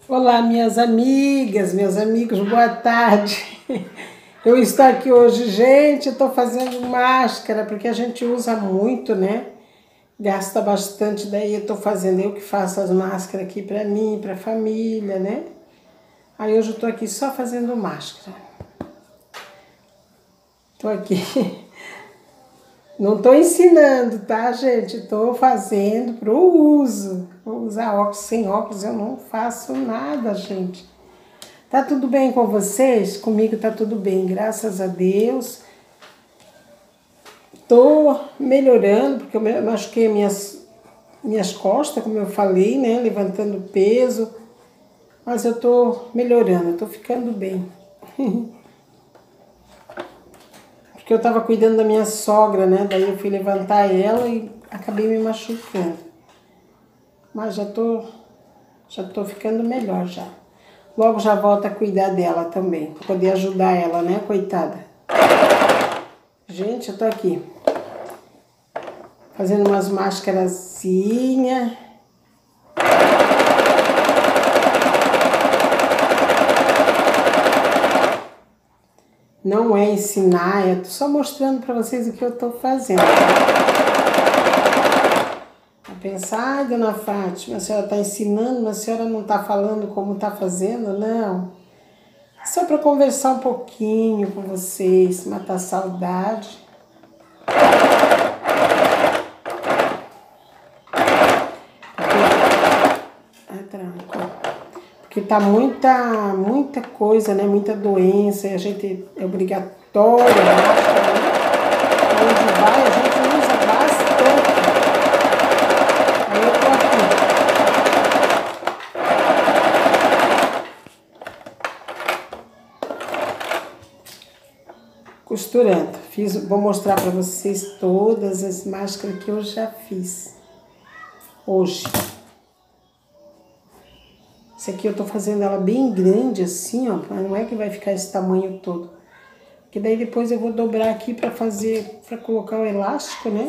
Olá, minhas amigas, meus amigos, boa tarde. Eu estou aqui hoje, gente, estou fazendo máscara, porque a gente usa muito, né? Gasta bastante, daí eu estou fazendo, eu que faço as máscaras aqui para mim, para a família, né? Aí hoje eu estou aqui só fazendo máscara. Estou aqui, não estou ensinando, tá, gente? Estou fazendo para o uso. Vou usar óculos, sem óculos eu não faço nada, gente. Tá tudo bem com vocês? Comigo tá tudo bem, graças a Deus. Tô melhorando, porque eu machuquei minhas costas, como eu falei, né? Levantando peso. Mas eu tô melhorando, eu tô ficando bem. Porque eu tava cuidando da minha sogra, né? Daí eu fui levantar ela e acabei me machucando. Mas já tô ficando melhor já. Logo já volto a cuidar dela também, pra poder ajudar ela, né, coitada. Gente, eu tô aqui fazendo umas máscarazinhas. Não é ensinar, eu tô só mostrando pra vocês o que eu tô fazendo. A pensar, dona Fátima, a senhora tá ensinando, mas a senhora não tá falando como tá fazendo, não. Só para conversar um pouquinho com vocês, matar a saudade. Porque tá muita coisa, né? Muita doença, e a gente é obrigatório, né? Onde vai, a gente usa bastante. Aí eu tô aqui. Costurando. Vou mostrar para vocês todas as máscaras que eu já fiz hoje. Essa aqui eu tô fazendo ela bem grande assim, ó, mas não é que vai ficar esse tamanho todo. Porque daí depois eu vou dobrar aqui para colocar o elástico, né?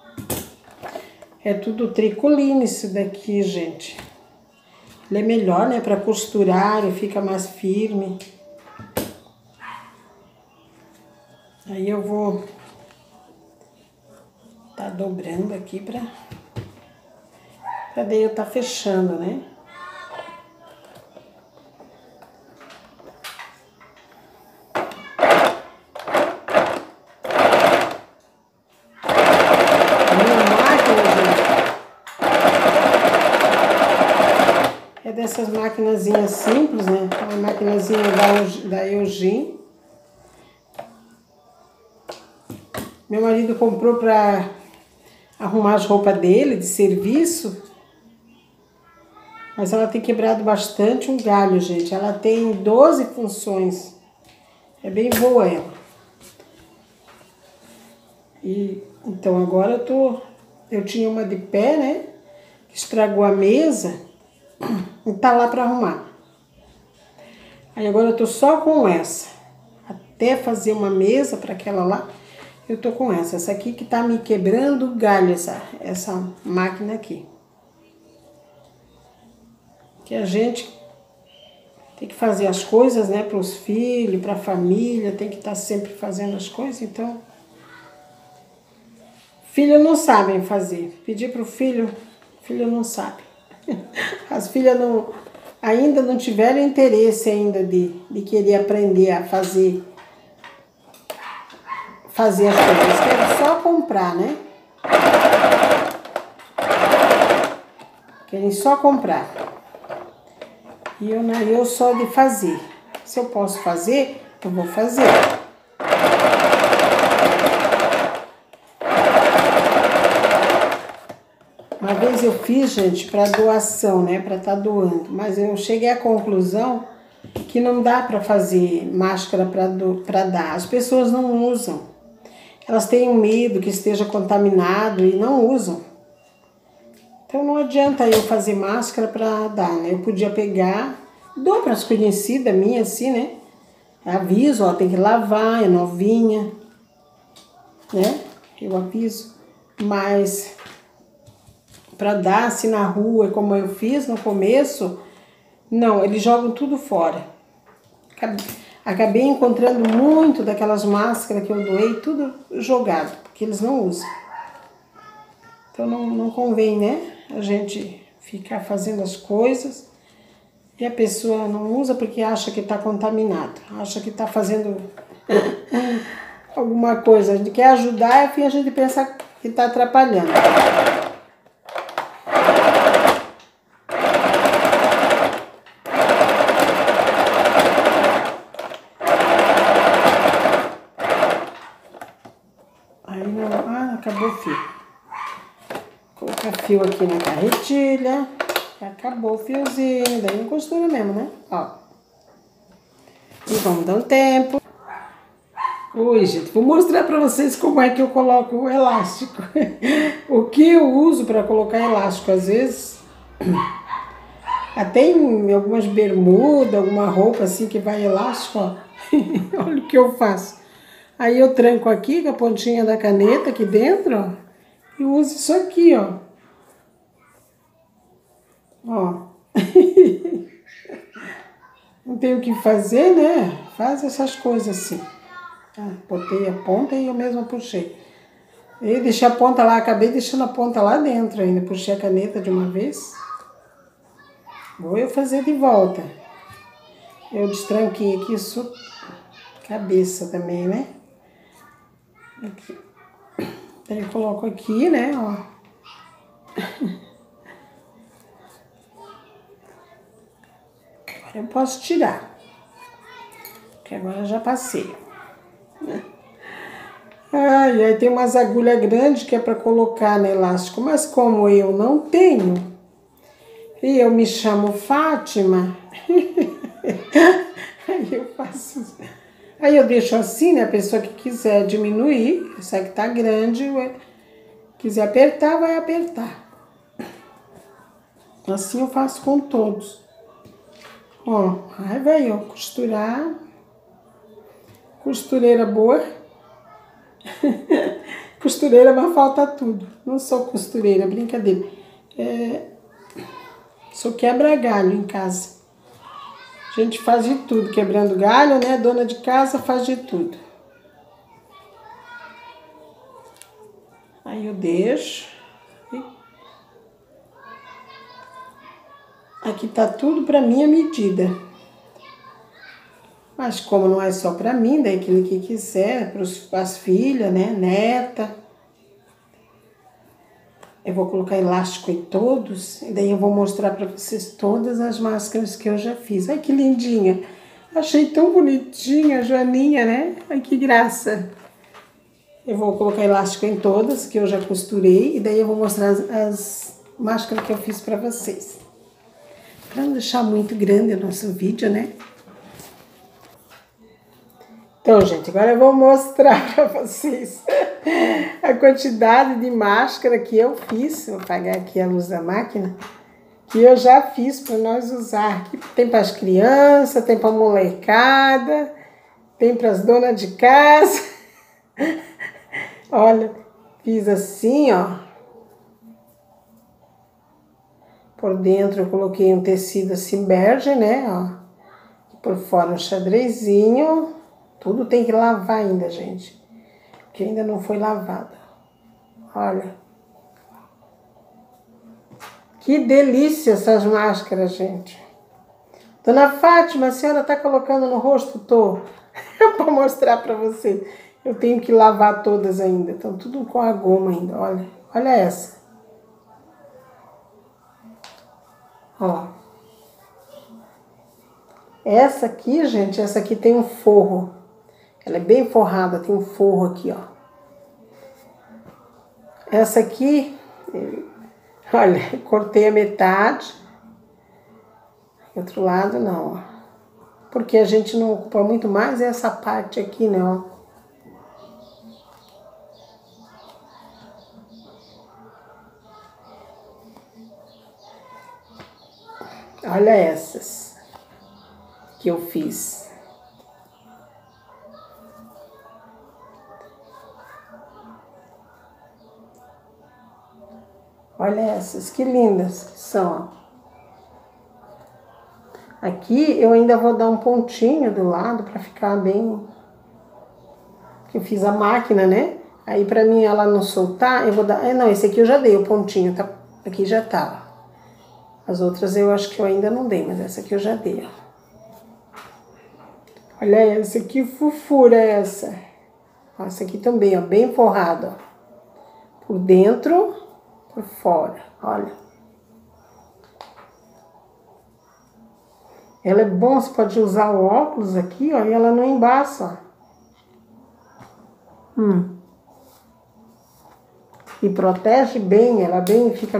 É tudo tricoline isso daqui, gente. Ele é melhor, né, para costurar, ele fica mais firme. Aí eu vou tá dobrando aqui pra daí eu tá fechando, né? É dessas maquinazinhas simples, né? Uma maquinazinha da Eugene. Meu marido comprou para arrumar as roupas dele de serviço. Mas ela tem quebrado bastante um galho, gente. Ela tem 12 funções. É bem boa ela. E então agora eu tinha uma de pé, né? Que estragou a mesa. E tá lá para arrumar. Aí agora eu tô só com essa. Até fazer uma mesa para aquela lá, eu tô com essa. Essa aqui que tá me quebrando o galho, essa máquina aqui. Que a gente tem que fazer as coisas, né, para os filhos, para a família, tem que estar sempre fazendo as coisas, então... Filhos não sabem fazer. Pedir para o filho não sabe. As filhas ainda não tiveram interesse ainda de querer aprender a fazer as coisas. Querem só comprar, né? Querem só comprar. E eu só de fazer. Se eu posso fazer, eu vou fazer. Uma vez eu fiz, gente, para doação, né? Para estar doando. Mas eu cheguei à conclusão que não dá para fazer máscara para dar. As pessoas não usam. Elas têm medo que esteja contaminado e não usam. Então não adianta eu fazer máscara para dar, né? Eu podia pegar, dou para as conhecidas minhas assim, né? Aviso, ó, tem que lavar, é novinha, né? Eu aviso. Mas para dar assim na rua, como eu fiz no começo, Não, eles jogam tudo fora. Acabei encontrando muito daquelas máscaras que eu doei, tudo jogado, porque eles não usam. Então não convém, né? A gente ficar fazendo as coisas e a pessoa não usa porque acha que está contaminado, acha que está fazendo alguma coisa. A gente quer ajudar e a gente pensa que está atrapalhando. Aí não... Ah, acabou o fio. Vou colocar fio aqui na carretilha. Acabou o fiozinho, daí não costura mesmo, né? Ó. E vamos dar um tempo. Oi, gente, vou mostrar pra vocês como é que eu coloco o elástico. O que eu uso pra colocar elástico, às vezes, até em algumas bermudas, alguma roupa assim que vai elástico, ó. Olha o que eu faço. Aí eu tranco aqui com a pontinha da caneta aqui dentro, ó, e uso isso aqui, ó. Ó. Não tem o que fazer, né? Faz essas coisas assim. Ah, botei a ponta e eu mesma puxei. E deixei a ponta lá, acabei deixando a ponta lá dentro ainda. Puxei a caneta de uma vez. Vou eu fazer de volta. Eu destranquei aqui sua cabeça também, né? Aqui. Aí eu coloco aqui, né, ó. Agora eu posso tirar. Porque agora eu já passei. Ai, aí tem umas agulhas grandes que é para colocar no elástico. Mas como eu não tenho, e eu me chamo Fátima, aí eu faço... Aí eu deixo assim, né? A pessoa que quiser diminuir, essa que tá grande, quiser apertar, vai apertar. Assim eu faço com todos. Ó, aí vai eu costurar. Costureira boa. Costureira, mas falta tudo. Não sou costureira, brincadeira. Sou quebra-galho em casa. A gente faz de tudo, quebrando galho, né? Dona de casa faz de tudo. Aí eu deixo. Aqui tá tudo pra minha medida. Mas como não é só pra mim, daí aquele que quiser, as filhas, né? Neta. Eu vou colocar elástico em todos, e daí eu vou mostrar pra vocês todas as máscaras que eu já fiz. Ai, que lindinha! Achei tão bonitinha a Joaninha, né? Ai, que graça! Eu vou colocar elástico em todas, que eu já costurei, e daí eu vou mostrar as máscaras que eu fiz pra vocês. Pra não deixar muito grande o nosso vídeo, né? Então, gente, agora eu vou mostrar pra vocês a quantidade de máscara que eu fiz. Vou apagar aqui a luz da máquina. Que eu já fiz para nós usar. Tem para as crianças, tem para a molecada, tem para as donas de casa. Olha, fiz assim, ó. Por dentro eu coloquei um tecido assim bege, né, ó. Por fora um xadrezinho. Tudo tem que lavar ainda, gente. Porque ainda não foi lavado. Olha. Que delícia essas máscaras, gente. Dona Fátima, a senhora tá colocando no rosto? Tô. Para mostrar para você. Eu tenho que lavar todas ainda. Estão tudo com a goma ainda, olha. Olha essa. Ó. Essa aqui, gente, essa aqui tem um forro. Ela é bem forrada, tem um forro aqui, ó. Essa aqui, olha, cortei a metade. Outro lado não, ó. Porque a gente não ocupa muito mais essa parte aqui, né, ó. Olha essas que eu fiz. Olha essas, que lindas que são. Aqui eu ainda vou dar um pontinho do lado pra ficar bem... Que eu fiz a máquina, né? Aí pra mim ela não soltar, eu vou dar... Não, esse aqui eu já dei o pontinho, tá? Aqui já tá. As outras eu acho que eu ainda não dei, mas essa aqui eu já dei, ó. Olha essa, que fofura é essa. Essa aqui também, ó, bem forrada, ó. Por dentro, por fora, olha. Ela é bom, você pode usar o óculos aqui, ó, e ela não embaça, ó. E protege bem, ela fica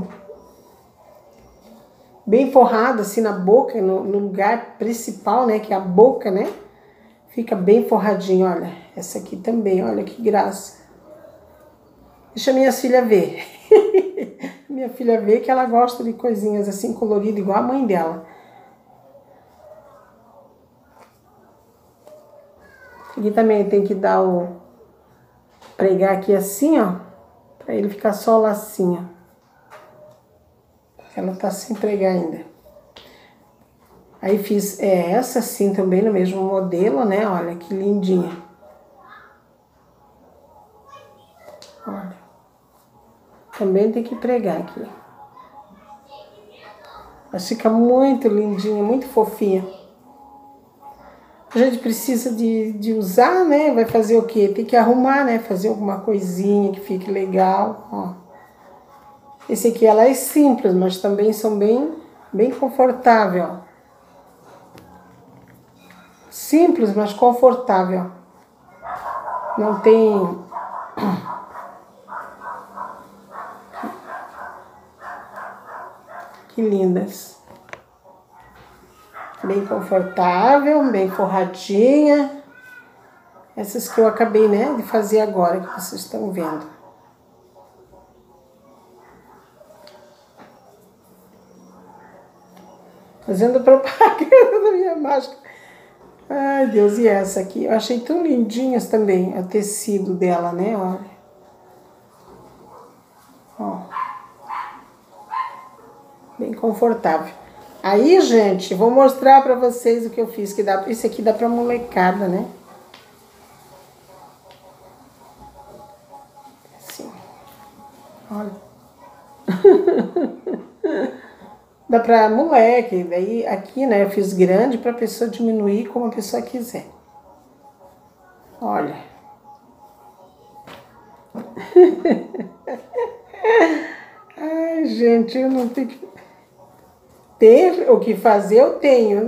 bem forrada assim na boca, no lugar principal, né, que é a boca, né? Fica bem forradinho, olha. Essa aqui também, olha que graça. Deixa minha filha ver. Minha filha ver que ela gosta de coisinhas assim coloridas, igual a mãe dela. Aqui também tem que dar pregar aqui assim, ó. Pra ele ficar só o lacinho. Ela tá sem pregar ainda. Aí fiz essa assim também no mesmo modelo, né? Olha que lindinha. Olha. Também tem que pregar aqui. Mas fica muito lindinha, muito fofinha. A gente precisa de usar, né? Vai fazer o quê? Tem que arrumar, né? Fazer alguma coisinha que fique legal, ó. Esse aqui, ela é simples, mas também são bem confortável, ó. Simples, mas confortável. Não tem... Que lindas. Bem confortável, bem forradinha. Essas que eu acabei, né, de fazer agora, que vocês estão vendo. Fazendo propaganda da minha máscara. Ai, Deus, e essa aqui? Eu achei tão lindinhas também, o tecido dela, né, olha. Ó. Bem confortável. Aí, gente, vou mostrar pra vocês o que eu fiz, que dá, esse aqui dá pra molecada, né? Assim. Olha. Dá pra moleque, daí aqui, né, eu fiz grande pra pessoa diminuir como a pessoa quiser. Olha. Ai, gente, eu não tenho que... Ter o que fazer, eu tenho.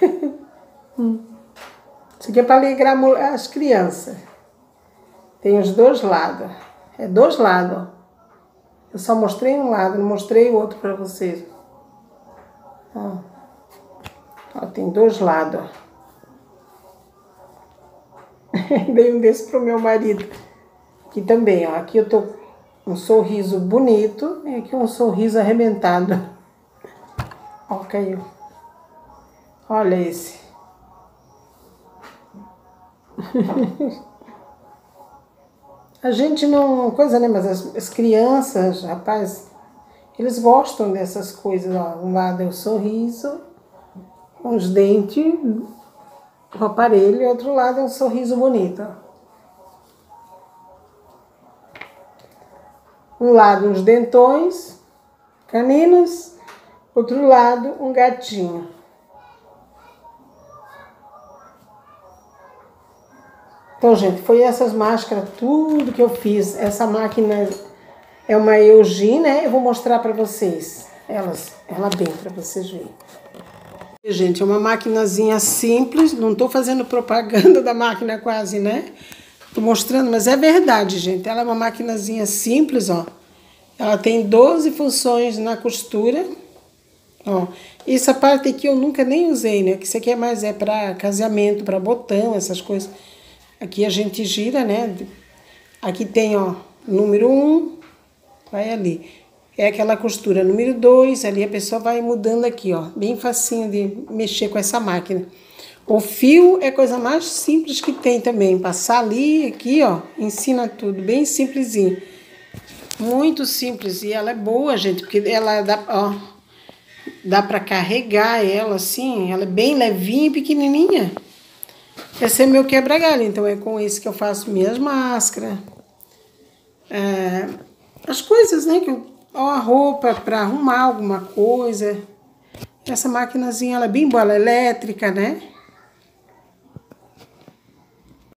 Isso aqui é pra alegrar as crianças. Tem os dois lados. É dois lados, ó. Eu só mostrei um lado, não mostrei o outro pra vocês. Ó. Ó, tem dois lados, ó. Dei um desse pro meu marido. Aqui também, ó. Aqui eu tô com um sorriso bonito e aqui um sorriso arrebentado. Ó, caiu. Olha esse. A gente não... Coisa, né? Mas as crianças, rapaz, eles gostam dessas coisas, ó. Um lado é o sorriso, os dentes, o aparelho, e outro lado é um sorriso bonito, ó. Um lado uns dentões, caninos, outro lado um gatinho. Então, gente, foi essas máscaras, tudo que eu fiz. Essa máquina é uma Eugene, né? Eu vou mostrar pra vocês ela bem, pra vocês verem. Gente, é uma maquinazinha simples, não tô fazendo propaganda da máquina quase, né? Tô mostrando, mas é verdade, gente. Ela é uma maquinazinha simples, ó. Ela tem 12 funções na costura, ó. Essa parte aqui eu nunca nem usei, né? Que isso aqui é mais pra casamento, pra botão, essas coisas. Aqui a gente gira, né? Aqui tem, ó, número 1, vai ali. É aquela costura número 2, ali a pessoa vai mudando aqui, ó. Bem facinho de mexer com essa máquina. O fio é a coisa mais simples que tem também. Passar ali, aqui, ó, ensina tudo, bem simplesinho. Muito simples. E ela é boa, gente, porque ela dá, ó, dá para carregar ela assim, ela é bem levinha e pequenininha. Esse é meu quebra-galho, então é com esse que eu faço minhas máscaras. As coisas, né, a roupa para arrumar alguma coisa. Essa maquinazinha, ela é bem boa, ela é elétrica, né?